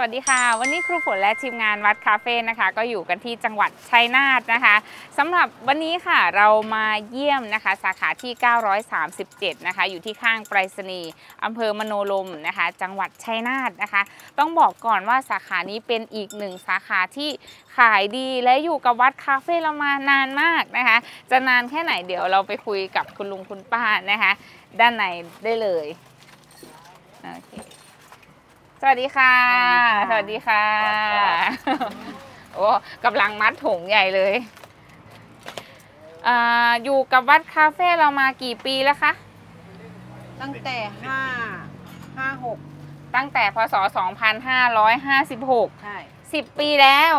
วัสดีค่ะวันนี้ครูฝนและทีมงานวัดคาเฟ่นะคะก็อยู่กันที่จังหวัดชัยนาทนะคะสำหรับวันนี้ค่ะเรามาเยี่ยมนะคะสาขาที่937นะคะอยู่ที่ข้างไปรษณีย์อำเภอมโนรมนะคะจังหวัดชัยนาทนะคะต้องบอกก่อนว่าสาขานี้เป็นอีกหนึ่งสาขาที่ขายดีและอยู่กับวัดคาเฟ่เรามานานมากนะคะจะนานแค่ไหนเดี๋ยวเราไปคุยกับคุณลุงคุณป้านะคะด้านในได้เลยโอเคสวัสดีค่ะสวัสดีค่ะโอ้กำลังมัดถุงใหญ่เลยอยู่กับวัดคาเฟ่เรามากี่ปีแล้วคะตั้งแต่56 ตั้งแต่พศ2556 ใช่ 10 ปีแล้ว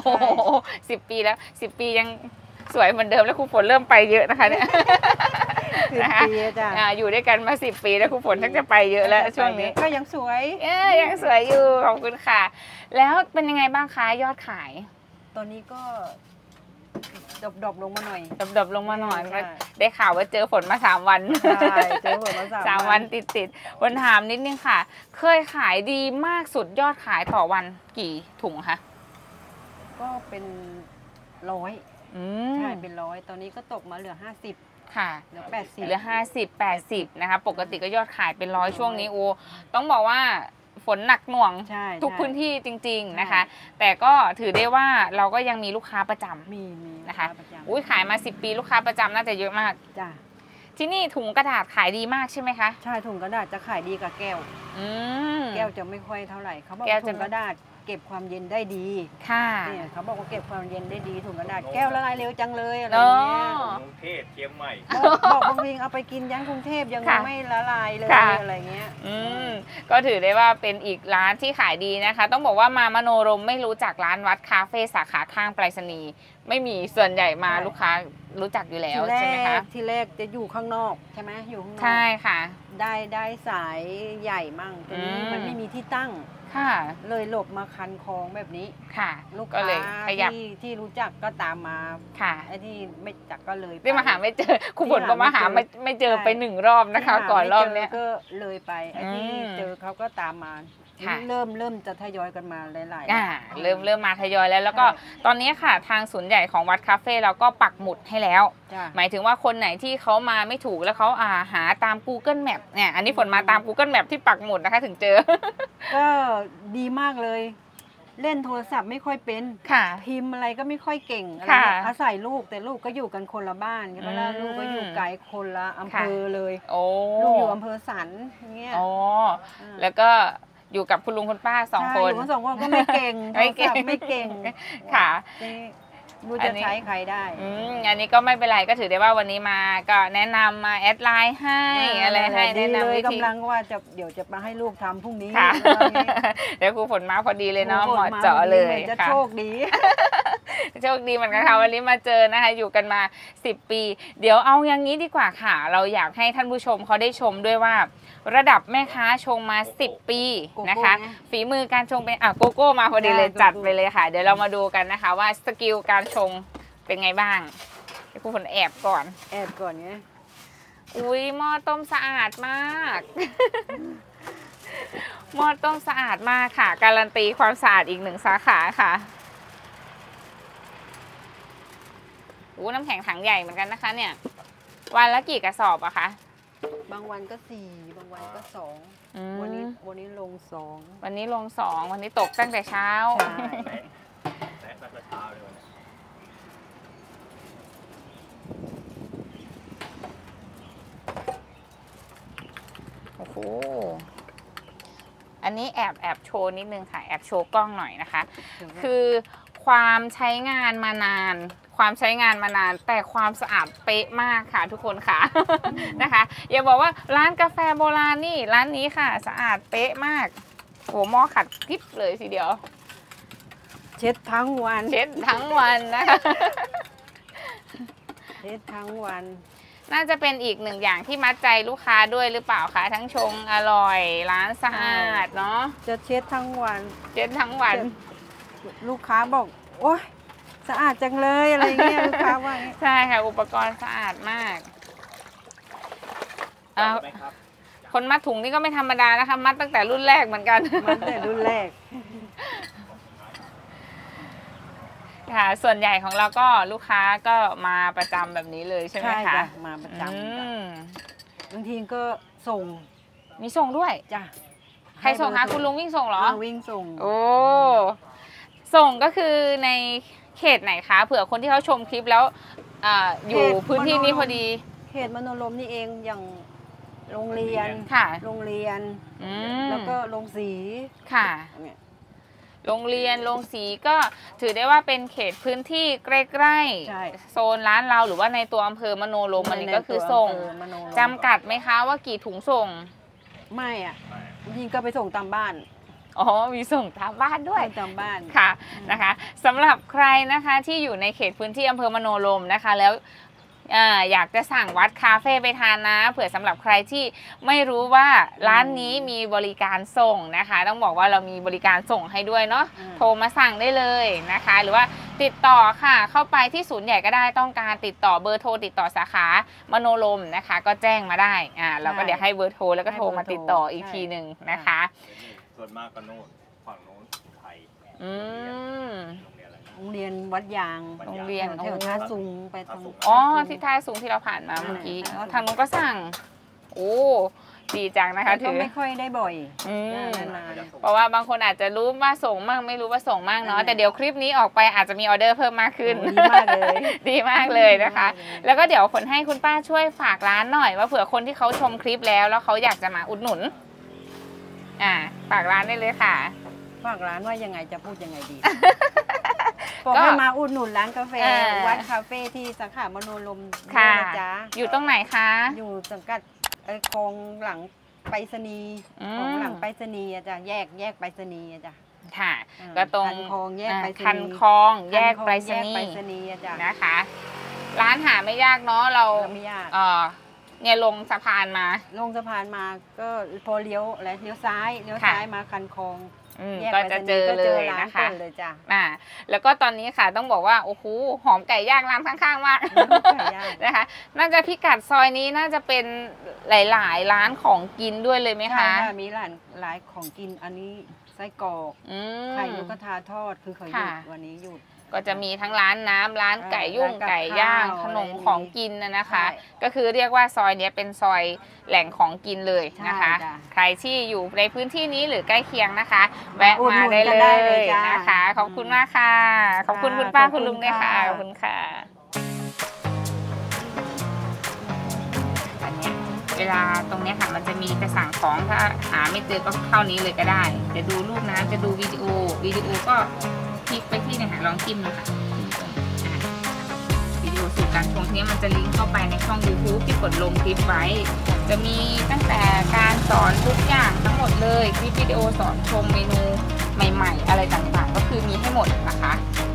10 ปีแล้ว10 ปียังสวยเหมือนเดิมแล้วครูฝนเริ่มไปเยอะนะคะเนี่ย 10 ปีจ้ะอยู่ด้วยกันมา10 ปีแล้วครูฝนทั้งจะไปเยอะแล้วช่วงนี้ก็ยังสวยยังสวยอยู่ขอบคุณค่ะแล้วเป็นยังไงบ้างคะยอดขายตอนนี้ก็ดบลงมาหน่อยดบลงมาหน่อยได้ข่าวว่าเจอฝนมา3 วันใช่เจอฝนมา 3 วันติดวันถามนิดนึงค่ะเคยขายดีมากสุดยอดขายต่อวันกี่ถุงคะก็เป็น100ใช่เป็น100ตอนนี้ก็ตกมาเหลือ50 ค่ะเหลือ80 เหลือ50-80นะคะปกติก็ยอดขายเป็น100ช่วงนี้โอ้ต้องบอกว่าฝนหนักหน่วงทุกพื้นที่จริงๆนะคะแต่ก็ถือได้ว่าเราก็ยังมีลูกค้าประจำมีนะคะอุ้ยขายมา10 ปีลูกค้าประจำน่าจะเยอะมากจ้ะที่นี่ถุงกระดาษขายดีมากใช่ไหมคะใช่ถุงกระดาษจะขายดีกับแก้วแก้วจะไม่ค่อยเท่าไหร่เขาบอกถุงกระดาษเก็บความเย็นได้ดีค่ะเนี่ยเขาบอกว่าเก็บความเย็นได้ดีถุงกระดาษแก้วละลายเร็วจังเลยอะไรเงี้ยกรุงเทพเชียงใหม่บอกบางทีเอาไปกินยันกรุงเทพยังไม่ละลายเลยอะไรเงี้ยก็ถือได้ว่าเป็นอีกร้านที่ขายดีนะคะต้องบอกว่ามามโนรมไม่รู้จักร้านวัดคาเฟ่สาขาข้างไปรษณีย์ไม่มีส่วนใหญ่มาลูกค้ารู้จักอยู่แล้วใช่ไหมคะที่แรกจะอยู่ข้างนอกใช่ไหมอยู่ข้างนอกใช่ค่ะได้สายใหญ่มั่งตรงนี้มันไม่มีที่ตั้งค่ะเลยหลบมาคันคลองแบบนี้ค่ะลูกค้าที่รู้จักก็ตามมาค่ะไอ้ที่ไม่จักก็เลยได้มาหาไม่เจอคุณฝนก็มาหาไม่เจอไป1 รอบนะคะก่อนรอบนี้ก็เลยไปไอ้ที่เจอเขาก็ตามมาเริ่มจะทยอยกันมาหลายๆเริ่มมาทยอยแล้วก็ตอนนี้ค่ะทางศูนย์ใหญ่ของวัดคาเฟ่เราก็ปักหมุดให้แล้วหมายถึงว่าคนไหนที่เขามาไม่ถูกแล้วเขาหาตาม Google Map เนี่ยอันนี้ฝนมาตาม Google Map ที่ปักหมุดนะคะถึงเจอก็ดีมากเลยเล่นโทรศัพท์ไม่ค่อยเป็นพิมพ์อะไรก็ไม่ค่อยเก่งอะไรอาศัยลูกแต่ลูกก็อยู่กันคนละบ้านใช่ไหมล่ะลูกก็อยู่ไกลคนละอำเภอเลยลูกอยู่อำเภอสันเงี้ยแล้วก็อยู่กับคุณลุงคุณป้า2 คนอยู่กัน2 คนก็ไม่เก่งไม่เก่งค่ะรู้จะใช้ใครได้อันนี้ก็ไม่เป็นไรก็ถือได้ว่าวันนี้มาก็แนะนำมาแอดไลน์ให้อะไรให้แนะนำวิธีกำลังว่าเดี๋ยวจะมาให้ลูกทำพรุ่งนี้เดี๋ยวครูฝนมาพอดีเลยเนาะเหมาะเจาะเลยจะโชคดีโชคดีเหมือนกันค่ะวันนี้มาเจอนะคะอยู่กันมา10 ปีเดี๋ยวเอาอย่างนี้ดีกว่าค่ะเราอยากให้ท่านผู้ชมเขาได้ชมด้วยว่าระดับแม่ค้าชงมา10 ปีนะคะฝีมือการชงเป็นโกโก้มาพอดีเลยจัดไปเลยค่ะเดี๋ยวเรามาดูกันนะคะว่าสกิลการชงเป็นไงบ้างเดี๋ยวครูฝนแอบก่อนไงอุ้ยหม้อต้มสะอาดมากหม้อต้มสะอาดมากค่ะการันตีความสะอาดอีก1 สาขาค่ะน้ำแข็งถังใหญ่เหมือนกันนะคะเนี่ยวันละกี่กระสอบอะคะบางวันก็4บางวันก็2วันนี้ลง2 วันนี้ลง2วันนี้ตกตั้งแต่เช้าโอ้โหอันนี้แอบโชว์นิดนึงค่ะแอบโชว์กล้องหน่อยนะคะคือความใช้งานมานานแต่ความสะอาดเป๊ะมากค่ะทุกคนค่ะนะคะอย่าบอกว่าร้านกาแฟโบราณนี่ร้านนี้ค่ะสะอาดเป๊ะมากโหหม้อขัดกริบเลยทีเดียวเช็ดทั้งวันนะคะเช็ดทั้งวันน่าจะเป็นอีก1 อย่างที่มัดใจลูกค้าด้วยหรือเปล่าคะทั้งชงอร่อยร้านสะอาดเนาะจะเช็ดทั้งวันลูกค้าบอกโอ๊ยสะอาดจังเลยอะไรเงี้ยลูกค้าว่าใช่ค่ะอุปกรณ์สะอาดมากคนมัดถุงนี่ก็ไม่ธรรมดานะคะมัดตั้งแต่รุ่นแรกเหมือนกันมัดแต่รุ่นแรกค่ะ ส่วนใหญ่ของเราก็ลูกค้าก็มาประจำแบบนี้เลยใช่ไหมคะมาประจำบางทีก็ส่งมีส่งด้วยจ้ะใครส่งคะคุณลุงวิ่งส่งเหรอวิ่งส่งโอ้ส่งก็คือในเขตไหนคะเผื่อคนที่เขาชมคลิปแล้วอยู่พื้นที่นี้พอดีเขตมโนรมนี่เองอย่างโรงเรียนค่ะโรงเรียนแล้วก็โรงสีค่ะโรงเรียนโรงสีก็ถือได้ว่าเป็นเขตพื้นที่ใกล้ๆโซนร้านเราหรือว่าในตัวอำเภอมโนรมอันนี้ก็คือส่งจำกัดไหมคะว่ากี่ถุงส่งไม่อ่ะบางทีก็ไปส่งตามบ้านอ๋อมีส่งตามบ้านด้วยตามบ้านค่ะนะคะสำหรับใครนะคะที่อยู่ในเขตพื้นที่อำเภอมโนรมนะคะแล้วอยากจะสั่งวัดคาเฟ่ไปทานนะเผื่อสำหรับใครที่ไม่รู้ว่าร้านนี้มีบริการส่งนะคะต้องบอกว่าเรามีบริการส่งให้ด้วยเนาะโทรมาสั่งได้เลยนะคะหรือว่าติดต่อค่ะเข้าไปที่ศูนย์ใหญ่ก็ได้ต้องการติดต่อเบอร์โทรติดต่อสาขามโนรมนะคะก็แจ้งมาได้เราก็เดี๋ยวให้เบอร์โทรแล้วก็โทรมาติดต่ออีกทีหนึ่งนะคะส่วนมากก็โน่นฝั่งโน้นไทยโรงเรียนวัดยางโรงเรียนแถวท่าซุงไปทางที่ท่าซุงที่เราผ่านมาเมื่อกี้ทางนู้นก็สั่งโอ้ดีจังนะคะถือไม่ค่อยได้บ่อยเพราะว่าบางคนอาจจะรู้ว่าส่งมั่งไม่รู้ว่าส่งมั่งเนาะแต่เดี๋ยวคลิปนี้ออกไปอาจจะมีออเดอร์เพิ่มมากขึ้นดีมากเลยดีมากเลยนะคะแล้วก็เดี๋ยวคนให้คุณป้าช่วยฝากร้านหน่อยว่าเผื่อคนที่เขาชมคลิปแล้วเขาอยากจะมาอุดหนุนฝากร้านได้เลยค่ะฝากร้านว่ายังไงจะพูดยังไงดีบอกให้มาอุดหนุนร้านกาแฟวัดคาเฟ่ที่สาขามโนรมค่ะอยู่ตรงไหนคะอยู่สังกัดคลองหลังไปรษณีย์ของหลังไปรษณีย์จะแยกไปรษณีย์จ้ะค่ะก็ตรงคลองแยกไปรษณีย์คันคลองแยกไปรษณีย์นะคะร้านหาไม่ยากเนาะเราไม่ยากเนี่ยลงสะพานมาก็พอเลี้ยวซ้ายมาคันคลองก็จะเจอเลยนะคะแล้วก็ตอนนี้ค่ะต้องบอกว่าโอ้โหหอมไก่ย่างร้านข้างๆมากนะคะน่าจะพิกัดซอยนี้น่าจะเป็นหลายๆร้านของกินด้วยเลยไหมคะมีหลายของกินอันนี้ไส้กรอกไข่นกกระทาทอดคือเขาหยุดวันนี้หยุดก็จะมีทั้งร้านน้ำร้านไก่ยุ่งไก่ย่างขนมของกินนะคะก็คือเรียกว่าซอยนี้เป็นซอยแหล่งของกินเลยนะคะใครที่อยู่ในพื้นที่นี้หรือใกล้เคียงนะคะแวะมาได้เลยนะคะขอบคุณมากค่ะขอบคุณคุณป้าคุณลุงด้วยค่ะขอบคุณค่ะเวลาตรงนี้ค่ะมันจะมีจะสั่งของถ้าหาไม่เจอก็เข้านี้เลยก็ได้จะดูรูปนะจะดูวิดีโอก็คลิกไปที่เนี่ยค่ะลองจิ้มดูค่ะวิดีโอสูตรการชงนี้มันจะลิงก์เข้าไปในช่อง YouTube ที่กดลงคลิปไว้จะมีตั้งแต่การสอนทุกอย่างทั้งหมดเลยคลิปวิดีโอสอนชมเมนูใหม่ๆอะไรต่างๆก็คือมีให้หมดนะคะ